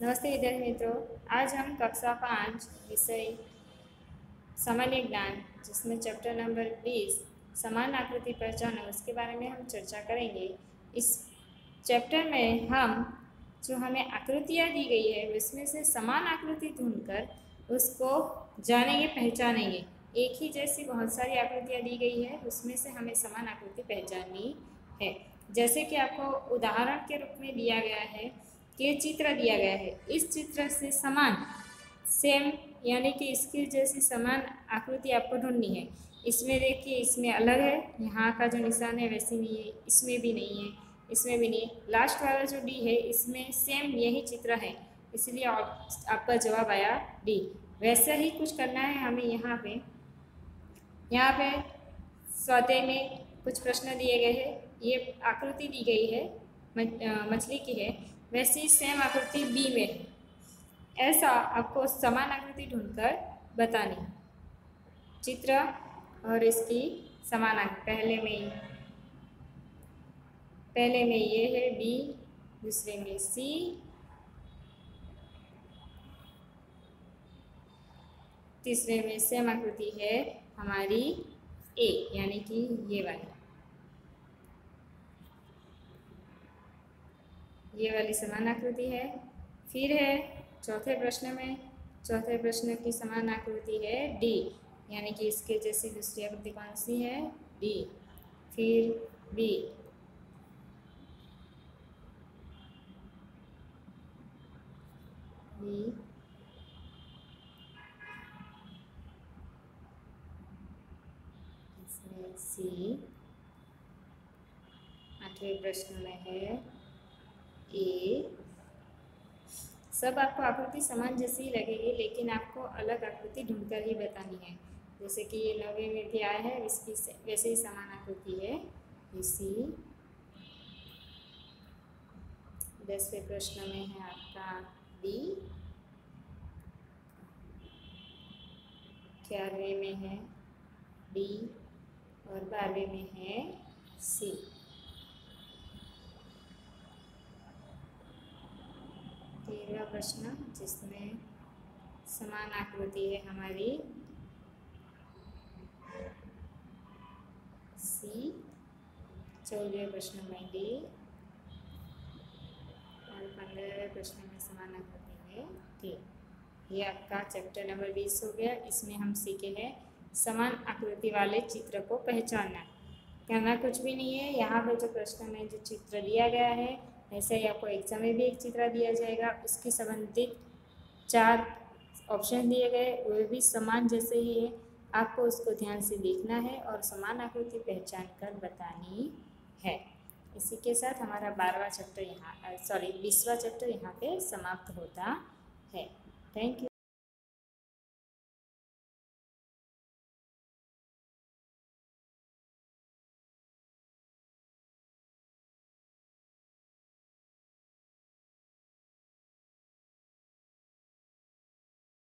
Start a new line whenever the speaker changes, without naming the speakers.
नमस्ते विद्यार्थी मित्रों, आज हम कक्षा 5 विषय सामान्य ज्ञान जिसमें चैप्टर नंबर 20 समान आकृति पहचानो उसके बारे में हम चर्चा करेंगे। इस चैप्टर में हम जो हमें आकृतियाँ दी गई है उसमें से समान आकृति ढूंढकर उसको जानेंगे, पहचानेंगे। एक ही जैसी बहुत सारी आकृतियाँ दी गई है, उसमें से हमें समान आकृति पहचाननी है। जैसे कि आपको उदाहरण के रूप में दिया गया है कि चित्र दिया गया है, इस चित्र से समान सेम यानी कि इसकी जैसी समान आकृति आपको ढूंढनी है। इसमें देखिए, इसमें अलग है, यहाँ का जो निशान है वैसे नहीं है, इसमें भी नहीं है, इसमें भी नहीं है। लास्ट वाला जो डी है इसमें सेम यही चित्र है, इसलिए आपका जवाब आया डी। वैसा ही कुछ करना है हमें। यहाँ पे स्वाध्याय में कुछ प्रश्न दिए गए हैं। ये आकृति दी गई है, मछली की है, वैसी सेम आकृति बी में है। ऐसा आपको समान आकृति ढूंढकर बतानी है। चित्र और इसकी समान आकृति पहले में ये है बी, दूसरे में सी, तीसरे में सेम आकृति है हमारी ए यानी कि ये वाली समान आकृति है। फिर है चौथे प्रश्न की समान आकृति है डी यानी कि इसके जैसी दूसरी आकृति कौन सी है, डी। फिर बी, इसमें सी। आठवें प्रश्न में है ए। सब आपको आकृति समान जैसी ही लगेगी, लेकिन आपको अलग आकृति ढूंढकर ही बतानी है। जैसे कि ये 9वें में भी आया है, इसकी वैसे ही समान आकृति है ये सी। 10वें प्रश्न में है आपका डी। 11वें में है डी और 12वें में है सी। 13वां प्रश्न जिसमें समान आकृति है हमारी सी। 14वें प्रश्न में डी और 15वें प्रश्न में समान आकृति है डी। ये आपका चैप्टर नंबर 20 हो गया। इसमें हम सीखे हैं समान आकृति वाले चित्र को पहचानना। करना कुछ भी नहीं है। यहाँ पे जो प्रश्न में जो चित्र दिया गया है ऐसे ही आपको एग्जाम में भी एक चित्र दिया जाएगा, उसकी संबंधित 4 ऑप्शन दिए गए, वे भी समान जैसे ही है। आपको उसको ध्यान से देखना है और समान आकृति पहचान कर बतानी है। इसी के साथ हमारा 20वां चैप्टर यहाँ पे समाप्त होता है। Thank you.